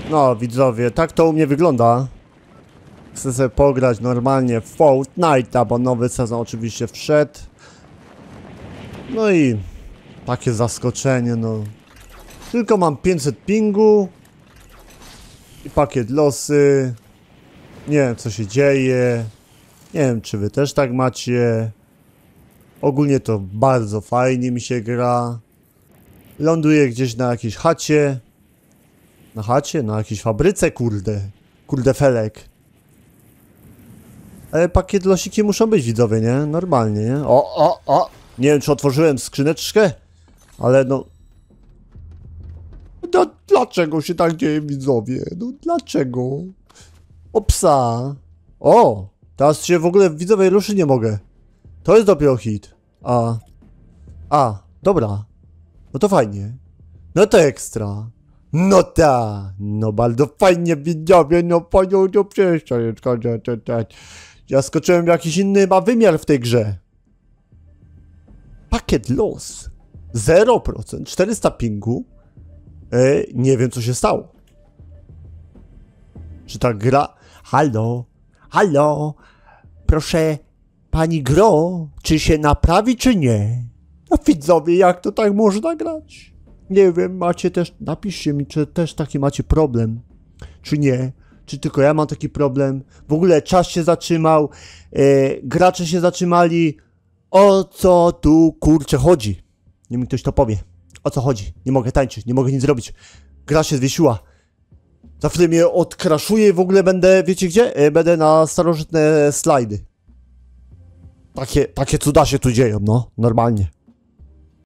No widzowie, tak to u mnie wygląda. Chcę sobie pograć normalnie w Fortnite'a, bo nowy sezon oczywiście wszedł. No i takie zaskoczenie, no. Tylko mam 500 pingu i pakiet losy. Nie wiem co się dzieje. Nie wiem czy wy też tak macie. Ogólnie to bardzo fajnie mi się gra. Ląduję gdzieś na jakiejś chacie. Na chacie? Na jakiejś fabryce, kurde. Kurde felek. Ale pakiet losiki muszą być, widzowie, nie? Normalnie, nie? O! Nie wiem, czy otworzyłem skrzyneczkę, ale no... No dlaczego się tak dzieje, widzowie? No dlaczego? O psa. O! Teraz się w ogóle, widzowie, ruszyć nie mogę. To jest dopiero hit. Dobra. No to fajnie. No to ekstra. No ta. No bardzo fajnie, widzowie, no panią, to przecież. Ja skoczyłem w jakiś inny ma wymiar w tej grze. Pakiet los. 0%, 400 pingu. Nie wiem co się stało. Czy ta gra... Halo. Proszę, pani gro, czy się naprawi, czy nie? No widzowie, jak to tak można grać? Nie wiem, macie też... Napiszcie mi, czy też taki macie problem. Czy nie? Czy tylko ja mam taki problem? W ogóle czas się zatrzymał. Gracze się zatrzymali. O co tu kurczę chodzi? Nie mi ktoś to powie. O co chodzi? Nie mogę tańczyć, nie mogę nic zrobić. Gra się zwiesiła. Za chwilę mnie odkraszuje i w ogóle będę, wiecie gdzie? Będę na starożytne slajdy. Takie cuda się tu dzieją, no. Normalnie.